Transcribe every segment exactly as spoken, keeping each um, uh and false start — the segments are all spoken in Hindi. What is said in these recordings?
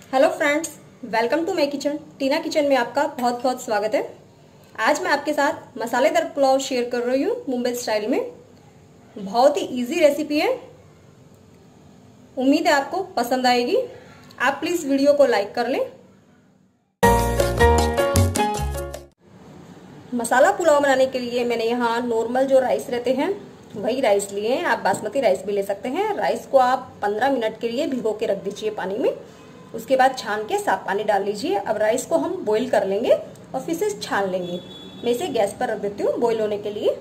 Hello friends, welcome to my kitchen. Tina kitchen में आपका बहुत बहुत स्वागत है। आज मैं आपके साथ मसालेदार पुलाव शेयर कर रही हूँ मुंबई स्टाइल में। बहुत ही इजी रेसिपी है, उम्मीद है आपको पसंद आएगी। आप प्लीज वीडियो को लाइक कर लें। मसाला पुलाव बनाने के लिए मैंने यहाँ नॉर्मल जो राइस रहते हैं वही राइस लिए हैं। आप बासमती राइस भी ले सकते हैं। राइस को आप पंद्रह मिनट के लिए भिगो के रख दीजिए पानी में। उसके बाद छान के साफ पानी डाल लीजिए। अब राइस को हम बॉईल कर लेंगे और फिर से छान लेंगे। मैं इसे गैस पर रख देती हूँ बॉईल होने के लिए।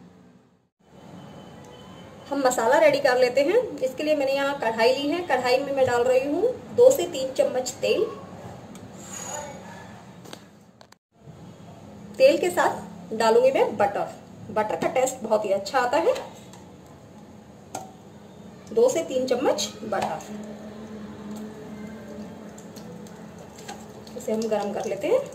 हम मसाला रेडी कर लेते हैं। इसके लिए मैंने यहाँ कढ़ाई ली है। कढ़ाई में मैं डाल रही हूँ दो से तीन चम्मच तेल। तेल के साथ डालूंगी मैं बटर। बटर का टेस्ट बहुत ही अच्छा आता है। दो से तीन चम्मच बटर, इसे हम गरम कर लेते हैं।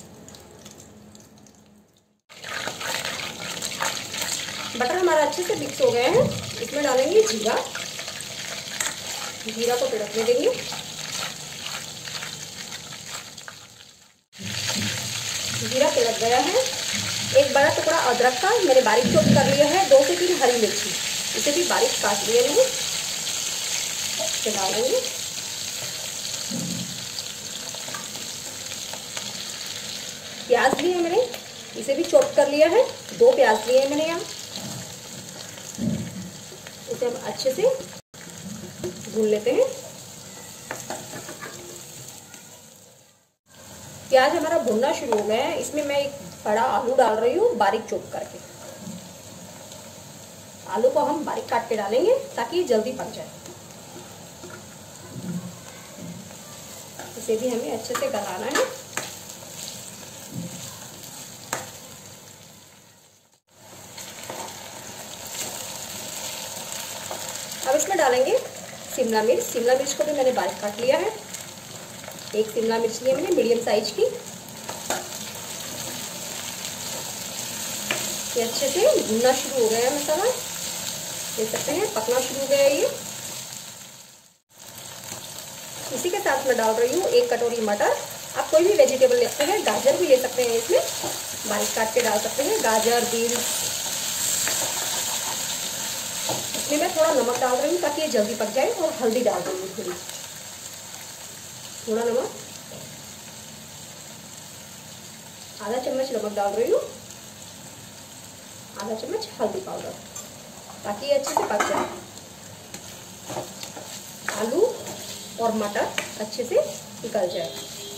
बटर हमारा अच्छे से मिक्स हो गया है। इसमें डालेंगे जीरा। जीरा को तड़कने देंगे। जीरा तड़क गया है। एक बड़ा टुकड़ा अदरक का मैंने बारीक चॉप कर लिया है। दो से तीन हरी मिर्ची, इसे भी बारीक काट लिया मैंने। इसे डालेंगे। प्याज लिए मैंने, इसे भी चॉप कर लिया है। दो प्याज लिए मैंने यहाँ। इसे हम अच्छे से भून लेते हैं। प्याज हमारा भुनना शुरू हो गया है। इसमें मैं एक बड़ा आलू डाल रही हूँ बारीक चॉप करके। आलू को हम बारीक काट के डालेंगे ताकि जल्दी पक जाए। इसे भी हमें अच्छे से गलाना है। अब इसमें डालेंगे शिमला मिर्च। शिमला मिर्च को भी मैंने बारीक काट लिया है। एक शिमला मिर्च ली मैंने मीडियम साइज की। ये अच्छे से भुनना शुरू हो गया है मसाला। देख सकते हैं पकना शुरू हो गया है ये। इसी के साथ मैं डाल रही हूँ एक कटोरी मटर। आप कोई भी वेजिटेबल ले सकते हैं। गाजर भी ले सकते हैं, इसमें बारीक काट के डाल सकते हैं। गाजर, बीन्स। इसमें मैं थोड़ा नमक डाल रही हूँ ताकि ये जल्दी पक जाए। और हल्दी डाल रही हूँ थोड़ी, थोड़ा नमक, आधा चम्मच नमक डाल रही हूँ। आधा चम्मच हल्दी पाउडर, ताकि ये अच्छे से पक जाए। आलू और मटर अच्छे से निकल जाए।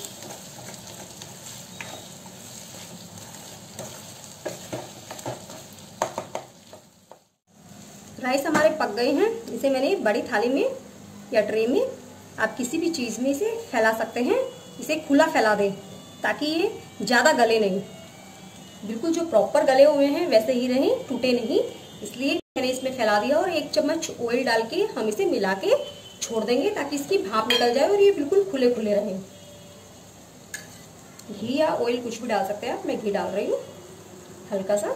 राइस हमारे पक गए हैं। इसे मैंने बड़ी थाली में या ट्रे में, आप किसी भी चीज़ में इसे फैला सकते हैं। इसे खुला फैला दें ताकि ये ज़्यादा गले नहीं, बिल्कुल जो प्रॉपर गले हुए हैं वैसे ही रहें, टूटे नहीं। इसलिए मैंने इसमें फैला दिया। और एक चम्मच ऑयल डाल के हम इसे मिला के छोड़ देंगे ताकि इसकी भाप निकल जाए और ये बिल्कुल खुले खुले रहें। घी या ऑयल कुछ भी डाल सकते हैं आप। मैं घी डाल रही हूँ हल्का सा।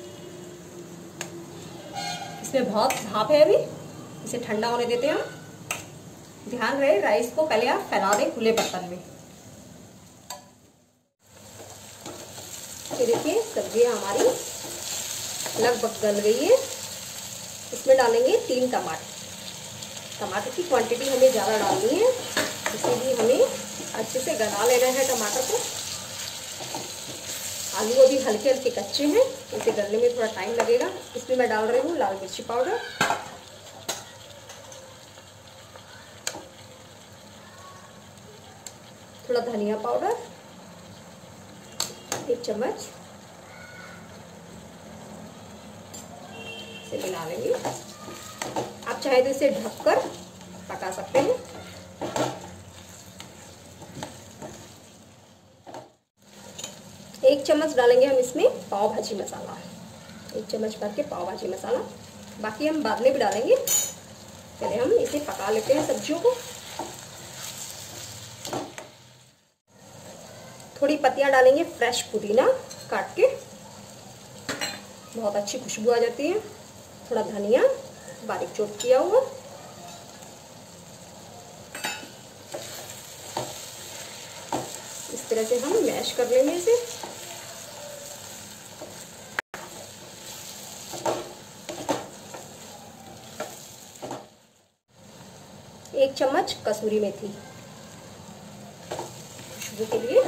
इसमें बहुत भाप है अभी, इसे ठंडा होने देते हैं हम। ध्यान रहे राइस को पहले आप फैला दें खुले बर्तन में। ये देखिए सब्जी हमारी लगभग गल गई है। इसमें डालेंगे तीन टमाटर। टमाटर की क्वांटिटी हमें ज़्यादा डालनी है, इसीलिए हमें अच्छे से गला लेना है टमाटर को। आलू अभी हल्के हल्के कच्चे हैं, इसे गलने में थोड़ा टाइम लगेगा। इसमें मैं डाल रही हूँ लाल मिर्ची पाउडर, थोड़ा धनिया पाउडर, एक चम्मच। इसे मिला लेंगे। आप चाहे तो इसे ढककर पका सकते हैं। एक चम्मच डालेंगे हम इसमें पाव भाजी मसाला। एक चम्मच भर के पाव भाजी मसाला, बाकी हम बाद में भी डालेंगे। पहले हम इसे पका लेते हैं सब्जियों को। थोड़ी पत्तियां डालेंगे फ्रेश पुदीना काट के, बहुत अच्छी खुशबू आ जाती है। थोड़ा धनिया बारीक चॉप किया हुआ, तरह से हम मैश कर लेंगे इसे। एक चम्मच कसूरी मेथी खुशबू के लिए।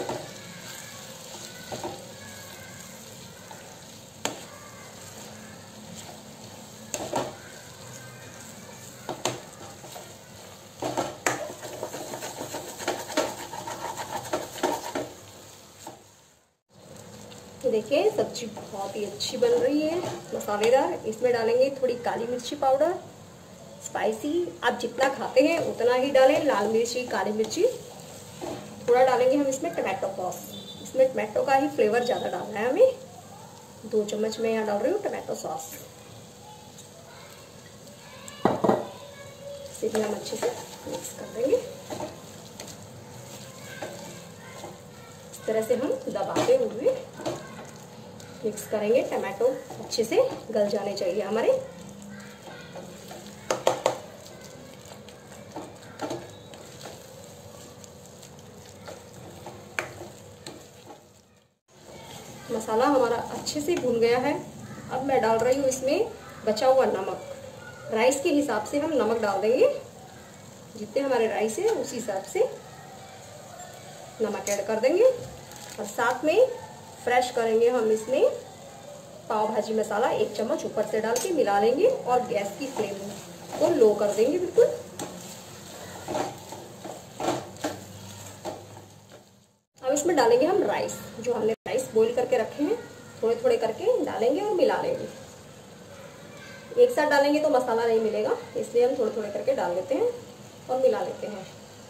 तो देखिए सब्जी बहुत ही अच्छी बन रही है, मसालेदार। इसमें डालेंगे थोड़ी काली मिर्ची पाउडर, स्पाइसी आप जितना खाते हैं उतना ही डालें। लाल मिर्ची, काली मिर्ची थोड़ा डालेंगे हम इसमें टमाटो सॉस। इसमें टमाटो का ही फ्लेवर ज़्यादा डालना है हमें। दो चम्मच में यहाँ डाल रही हूँ टमाटो सॉस। इसे भी हम अच्छे से मिक्स कर देंगे। इस तरह से हम दबाते हुए मिक्स करेंगे। टमाटो अच्छे से गल जाने चाहिए हमारे। मसाला हमारा अच्छे से भून गया है। अब मैं डाल रही हूँ इसमें बचा हुआ नमक। राइस के हिसाब से हम नमक डाल देंगे, जितने हमारे राइस है उसी हिसाब से नमक ऐड कर देंगे। और साथ में फ्रेश करेंगे हम इसमें पाव भाजी मसाला एक चम्मच ऊपर से डाल के मिला लेंगे और गैस की फ्लेम को लो कर देंगे बिल्कुल। अब इसमें डालेंगे हम राइस, जो हमने राइस बॉईल करके रखे हैं, थोड़े थोड़े करके डालेंगे और मिला लेंगे। एक साथ डालेंगे तो मसाला नहीं मिलेगा, इसलिए हम थोड़े थोड़े करके डाल लेते हैं और मिला लेते हैं।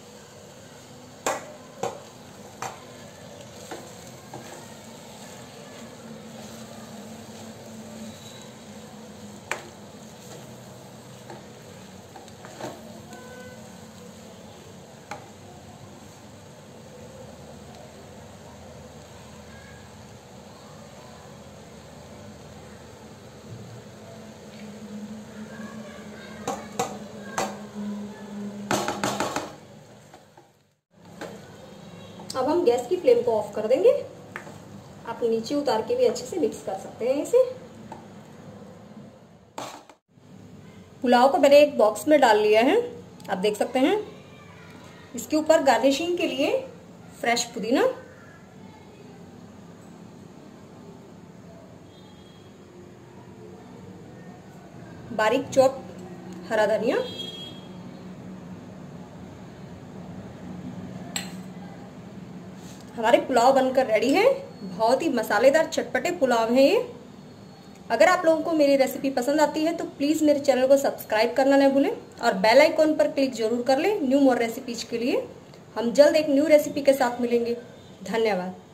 अब हम गैस की फ्लेम को ऑफ कर देंगे। आप नीचे उतार के भी अच्छे से मिक्स कर सकते हैं इसे। पुलाव को मैंने एक बॉक्स में डाल लिया है, आप देख सकते हैं। इसके ऊपर गार्निशिंग के लिए फ्रेश पुदीना, बारीक चॉप हरा धनिया, हमारे पुलाव बनकर रेडी है। बहुत ही मसालेदार चटपटे पुलाव है ये। अगर आप लोगों को मेरी रेसिपी पसंद आती है तो प्लीज मेरे चैनल को सब्सक्राइब करना न भूलें और बेल आइकॉन पर क्लिक जरूर कर लें न्यू मोर रेसिपीज के लिए। हम जल्द एक न्यू रेसिपी के साथ मिलेंगे। धन्यवाद।